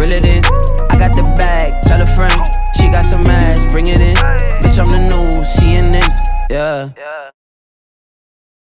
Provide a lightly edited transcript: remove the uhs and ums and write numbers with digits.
reel it in. I got the bag, tell a friend. She got some ass, bring it in. Bitch, I'm the new CNN, yeah.